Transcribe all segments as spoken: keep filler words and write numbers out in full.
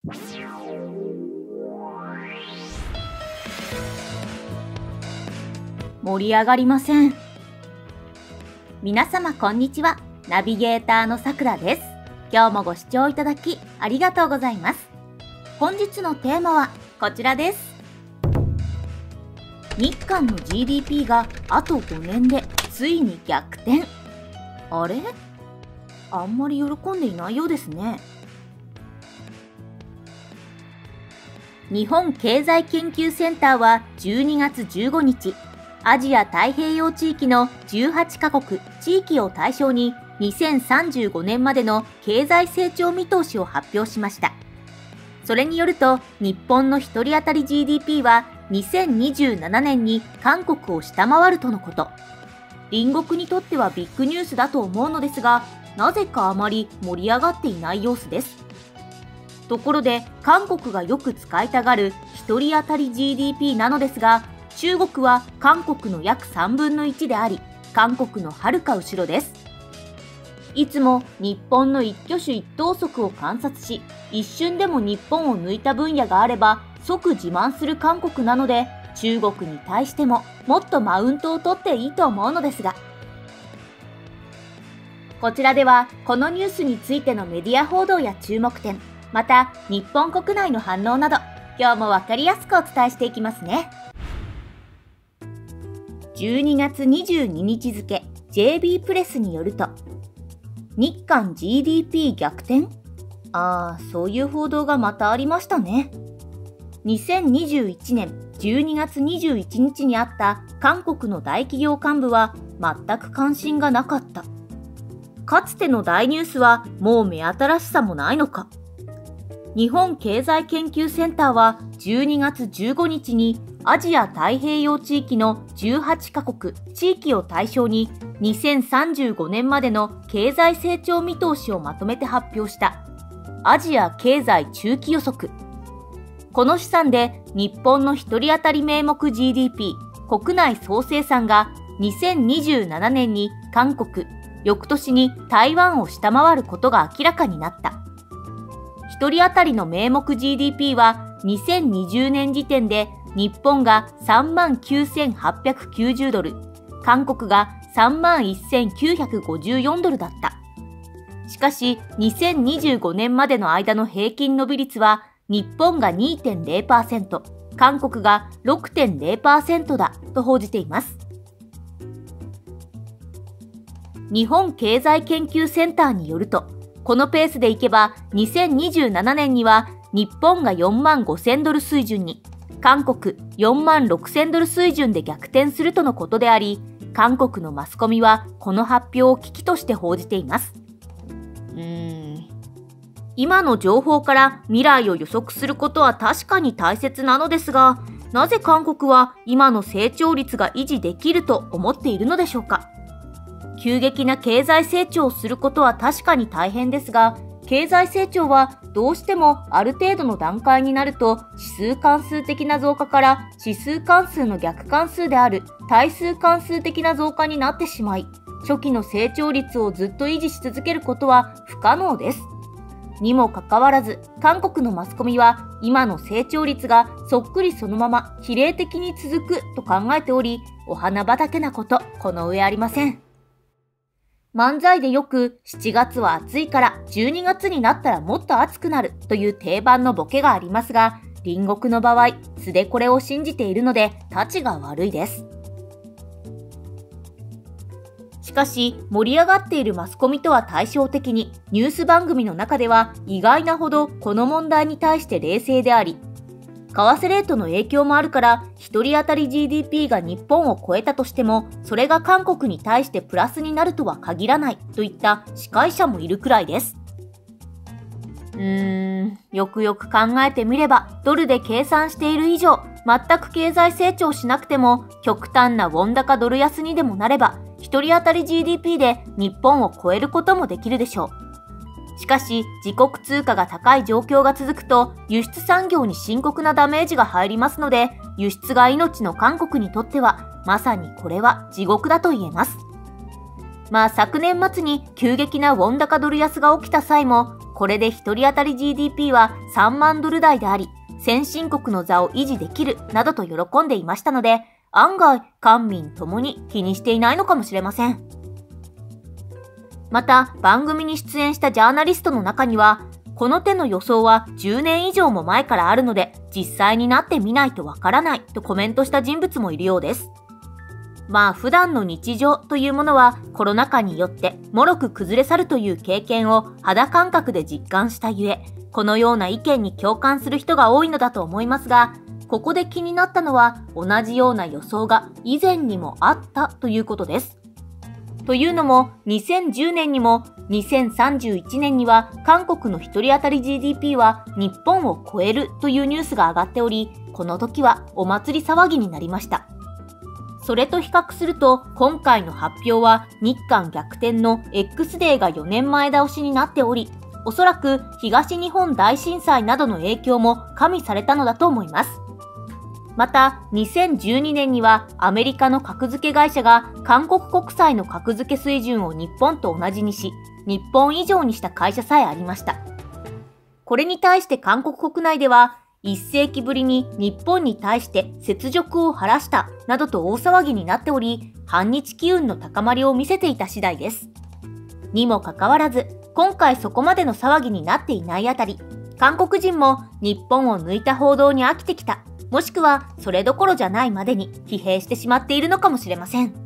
盛り上がりません。皆様こんにちは。ナビゲーターのさくらです。今日もご視聴いただきありがとうございます。本日のテーマはこちらです。日韓の ジーディーピー があとごねんでついに逆転。あれ？あんまり喜んでいないようですね。日本経済研究センターはじゅうにがつじゅうごにち、アジア太平洋地域のじゅうはちかこく地域を対象ににせんさんじゅうごねんまでの経済成長見通しを発表しました。それによると、日本のひとり当たり ジーディーピー はにせんにじゅうななねんに韓国を下回るとのこと。隣国にとってはビッグニュースだと思うのですが、なぜかあまり盛り上がっていない様子です。ところで、韓国がよく使いたがるひとり当たり ジーディーピー なのですが、中国は韓国の約さんぶんのいちであり、韓国のはるか後ろです。いつも日本の一挙手一投足を観察し、一瞬でも日本を抜いた分野があれば即自慢する韓国なので、中国に対してももっとマウントを取っていいと思うのですが、こちらではこのニュースについてのメディア報道や注目点、また日本国内の反応など、今日もわかりやすくお伝えしていきますね。じゅうにがつにじゅうににち付、ジェービー プレスによると、日韓 ジーディーピー 逆転？ああ、そういう報道がまたありましたね。にせんにじゅういちねんじゅうにがつにじゅういちにちにあった韓国の大企業幹部は全く関心がなかった。かつての大ニュースはもう目新しさもないのか。日本経済研究センターはじゅうにがつじゅうごにちにアジア太平洋地域のじゅうはちかこく地域を対象ににせんさんじゅうごねんまでの経済成長見通しをまとめて発表したアジア経済中期予測。この試算で日本のひとり当たり名目 ジーディーピー 国内総生産がにせんにじゅうななねんに韓国、翌年に台湾を下回ることが明らかになった。ひとり当たりの名目 ジーディーピー はにせんにじゅうねん時点で日本がさんまんきゅうせんはっぴゃくきゅうじゅうドル、韓国がさんまんせんきゅうひゃくごじゅうよんドルだった。しかし、にせんにじゅうごねんまでの間の平均伸び率は、日本が にてんゼロパーセント、韓国が ろくてんゼロパーセント だと報じています。日本経済研究センターによると、このペースでいけばにせんにじゅうななねんには日本がよんまんごせんドル水準に、韓国よんまんろくせんドル水準で逆転するとのことであり、韓国のマスコミはこの発表を危機として報じています。うーん。今の情報から未来を予測することは確かに大切なのですが、なぜ韓国は今の成長率が維持できると思っているのでしょうか。急激な経済成長をすることは確かに大変ですが、経済成長はどうしてもある程度の段階になると指数関数的な増加から指数関数の逆関数である対数関数的な増加になってしまい、初期の成長率をずっと維持し続けることは不可能です。にもかかわらず、韓国のマスコミは今の成長率がそっくりそのまま比例的に続くと考えており、お花畑なことこの上ありません。漫才でよくしちがつは暑いからじゅうにがつになったらもっと暑くなるという定番のボケがありますが、隣国の場合、素でこれを信じているので、たちが悪いです。しかし、盛り上がっているマスコミとは対照的に、ニュース番組の中では意外なほどこの問題に対して冷静であり、為替レートの影響もあるから、ひとり当たり ジーディーピー が日本を超えたとしても、それが韓国に対してプラスになるとは限らないといった司会者もいるくらいです。うーん、よくよく考えてみれば、ドルで計算している以上、全く経済成長しなくても、極端なウォン高ドル安にでもなれば、ひとり当たり ジーディーピー で日本を超えることもできるでしょう。しかし、自国通貨が高い状況が続くと、輸出産業に深刻なダメージが入りますので、輸出が命の韓国にとっては、まさにこれは地獄だと言えます。まあ昨年末に急激なウォン高ドル安が起きた際も、 これでひとり当たり ジーディーピー はさんまんドル台であり、先進国の座を維持できるなどと喜んでいましたので、案外官民ともに気にしていないのかもしれません。また番組に出演したジャーナリストの中には、この手の予想はじゅうねん以上も前からあるので実際になってみないとわからないとコメントした人物もいるようです。まあ普段の日常というものはコロナ禍によってもろく崩れ去るという経験を肌感覚で実感したゆえ、このような意見に共感する人が多いのだと思いますが、ここで気になったのは同じような予想が以前にもあったということです。というのもにせんじゅうねんにもにせんさんじゅういちねんには韓国のひとり当たり ジーディーピー は日本を超えるというニュースが上がっており、この時はお祭り騒ぎになりました。それと比較すると今回の発表は日韓逆転の X デーがよねんまえ倒しになっており、おそらく東日本大震災などの影響も加味されたのだと思います。またにせんじゅうにねんにはアメリカの格付け会社が韓国国債の格付け水準を日本と同じにし、日本以上にした会社さえありました。これに対して韓国国内ではいっせいきぶりに日本に対して雪辱を晴らしたなどと大騒ぎになっており、反日機運の高まりを見せていた次第です。にもかかわらず、今回そこまでの騒ぎになっていないあたり、韓国人も日本を抜いた報道に飽きてきた、もしくはそれどころじゃないまでに疲弊してしまっているのかもしれません。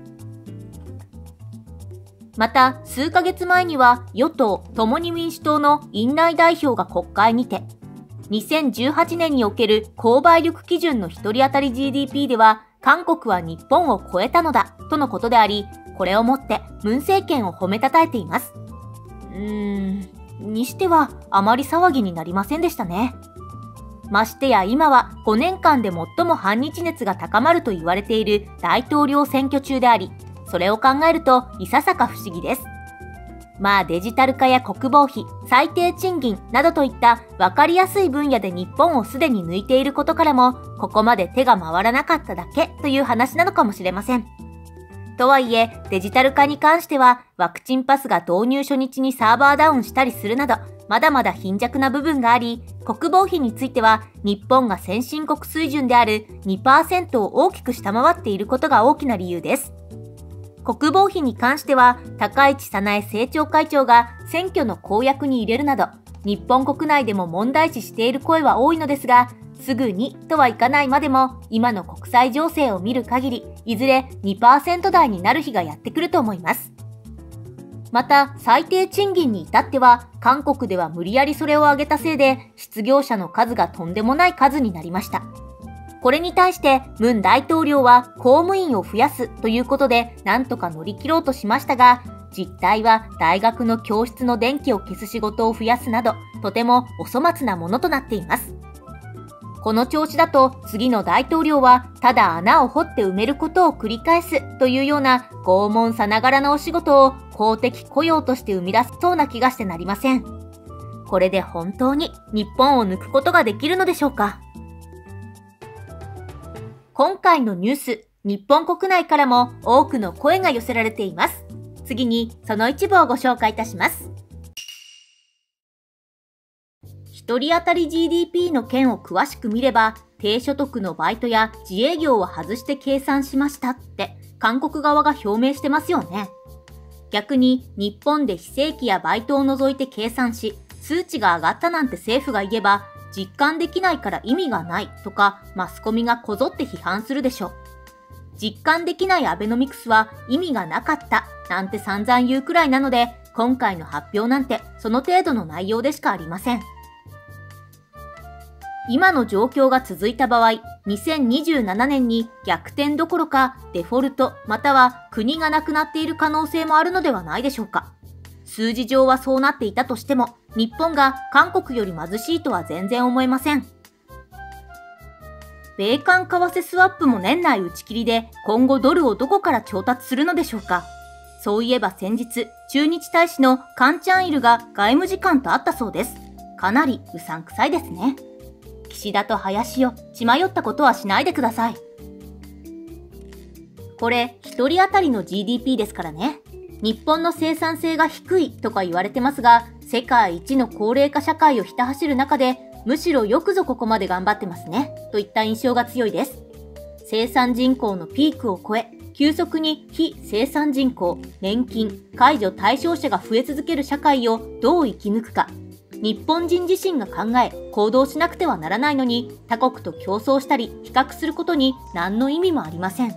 また、数ヶ月前には与党共に民主党の院内代表が国会にて、にせんじゅうはちねんにおける購買力基準のひとり当たり ジーディーピー では、韓国は日本を超えたのだとのことであり、これをもって文政権を褒めたたえています。うーん、にしてはあまり騒ぎになりませんでしたね。ましてや今はごねんかんで最も反日熱が高まると言われている大統領選挙中であり、それを考えるといささか不思議です。まあデジタル化や国防費、最低賃金などといった分かりやすい分野で日本をすでに抜いていることからも、ここまで手が回らなかっただけという話なのかもしれません。とはいえ、デジタル化に関してはワクチンパスが導入初日にサーバーダウンしたりするなど、まだまだ貧弱な部分があり、国防費については日本が先進国水準である にパーセント を大きく下回っていることが大きな理由です。国防費に関しては高市早苗政調会長が選挙の公約に入れるなど、日本国内でも問題視している声は多いのですが、すぐにとはいかないまでも今の国際情勢を見る限り、いずれ にパーセント 台になる日がやってくると思います。また最低賃金に至っては韓国では無理やりそれを上げたせいで失業者の数がとんでもない数になりました。これに対して文大統領は公務員を増やすということでなんとか乗り切ろうとしましたが、実態は大学の教室の電気を消す仕事を増やすなど、とてもお粗末なものとなっています。この調子だと次の大統領はただ穴を掘って埋めることを繰り返すというような拷問さながらのお仕事を公的雇用として生み出すそうな気がしてなりません。これで本当に日本を抜くことができるのでしょうか。今回のニュース、日本国内からも多くの声が寄せられています。次にその一部をご紹介いたします。ひとり当たり ジーディーピー の件を詳しく見れば、低所得のバイトや自営業を外して計算しましたって韓国側が表明してますよね。逆に日本で非正規やバイトを除いて計算し、数値が上がったなんて政府が言えば、実感できないから意味がないとかマスコミがこぞって批判するでしょう。実感できないアベノミクスは意味がなかったなんて散々言うくらいなので、今回の発表なんてその程度の内容でしかありません。今の状況が続いた場合、にせんにじゅうななねんに逆転どころかデフォルトまたは国がなくなっている可能性もあるのではないでしょうか。数字上はそうなっていたとしても、日本が韓国より貧しいとは全然思えません。米韓為替スワップも年内打ち切りで、今後ドルをどこから調達するのでしょうか。そういえば先日、駐日大使のカン・チャンイルが外務次官と会ったそうです。かなりうさんくさいですね。岸田と林を血迷ったことはしないでください。これ、ひとり当たりの ジーディーピー ですからね。 日本の生産性が低いとか言われてますが、世界一の高齢化社会をひた走る中で、むしろよくぞここまで頑張ってますね、といった印象が強いです。生産人口のピークを超え、急速に非生産人口、年金、介助対象者が増え続ける社会をどう生き抜くか、日本人自身が考え、行動しなくてはならないのに、他国と競争したり比較することに何の意味もありません。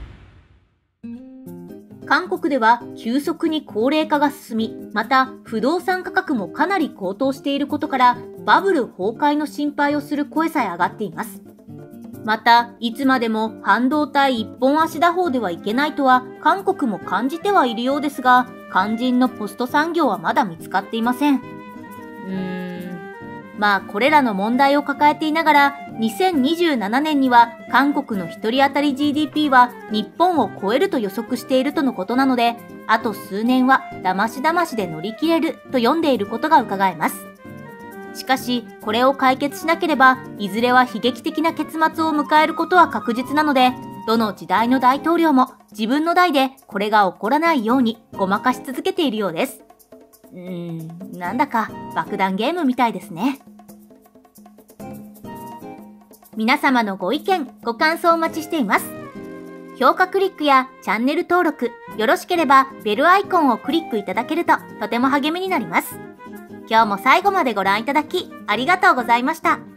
韓国では急速に高齢化が進み、また不動産価格もかなり高騰していることから、バブル崩壊の心配をする声さえ上がっています。また、いつまでも半導体一本足打法ではいけないとは韓国も感じてはいるようですが、肝心のポスト産業はまだ見つかっていません。うーん、まあこれらの問題を抱えていながら、にせんにじゅうななねんには韓国のひとり当たり ジーディーピー は日本を超えると予測しているとのことなので、あと数年はだましだましで乗り切れると読んでいることが伺えます。しかし、これを解決しなければ、いずれは悲劇的な結末を迎えることは確実なので、どの時代の大統領も自分の代でこれが起こらないようにごまかし続けているようです。うーん、なんだか爆弾ゲームみたいですね。皆様のご意見、ご感想お待ちしています。評価クリックやチャンネル登録、よろしければベルアイコンをクリックいただけるととても励みになります。今日も最後までご覧いただきありがとうございました。